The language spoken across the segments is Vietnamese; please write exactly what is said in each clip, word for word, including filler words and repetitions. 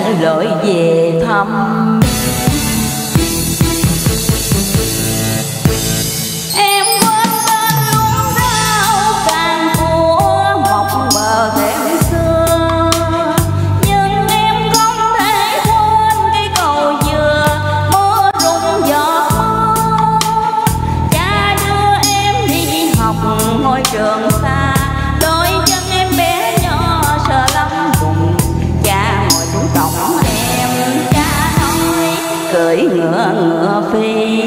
lội về thăm. Em quên tên luống rau càng của mọc bờ thềm xưa, nhưng em không thể quên cây cầu dừa mưa rụng giọt mưa. Cha đưa em đi học ngôi trường xa, đôi chân em bé nhỏ sợ lắm bụng. Cha ngồi xuống cổng em, cha nói cưỡi ngựa ngựa phi.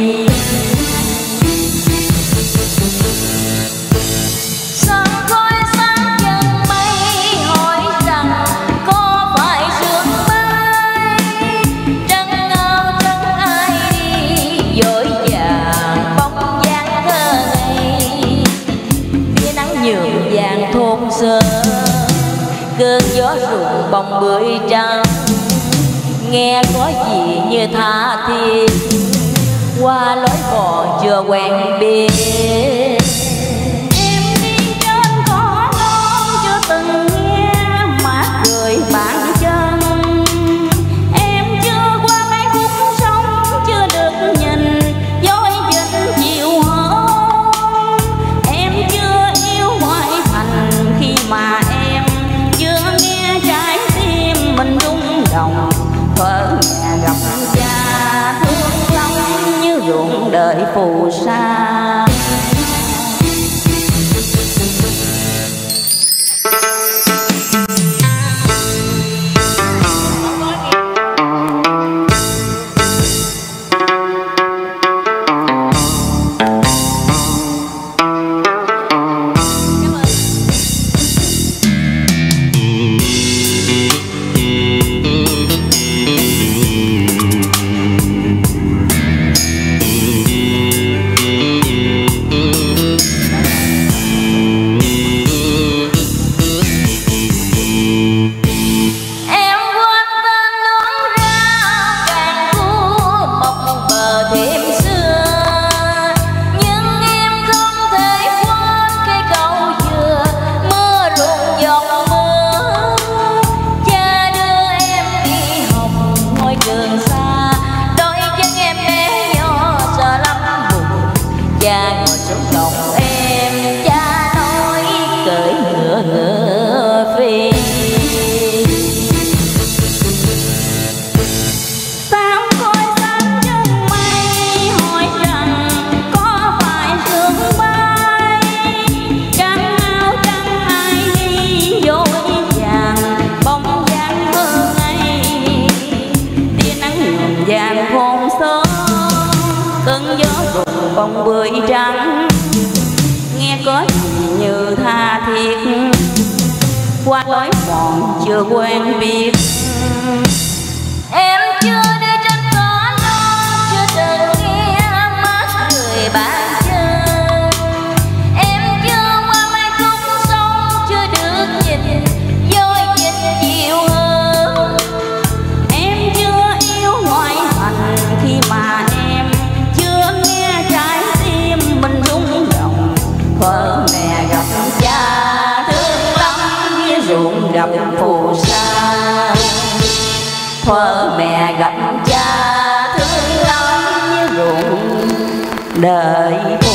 Sân khói sáng chân mây hỏi rằng có phải sương mai. Trăng ngao trăng ai đi vội vàng bóng dáng thơ ngây. Phía nắng nhường vàng thôn sơ, cơn gió rụng bông bưởi trắng. Nghe có gì như tha thiết qua lối bò chưa quen biết. Em đi trên cỏ non chưa từng nghe mát cười bàn chân. Em chưa qua mấy khúc sông chưa được nhìn dối dinh chiều hôm. Em chưa yêu ngoại thành khi mà em chưa nghe trái tim mình rung động. Thuở nhà gặp cha thương lắm như ruộng đời phù sa. Vàng thôn sớm cơn gió rụng bông bưởi trắng. Nghe có gì như tha thiết qua lối mòn chưa quen biết. Em chưa đi trên cỏ non chưa từng nghe mát người bàn chân. Em chưa qua mấy khúc sông chưa được nhìn dối dinh chiều hơn. Em chưa yêu ngoại thành khi mà em chưa nghe trái tim mình rung động. Thuở mẹ gặp cha thương lắm như ruộng gặp phù sa. Thuở mẹ gặp cha thương lắm như ruộng đời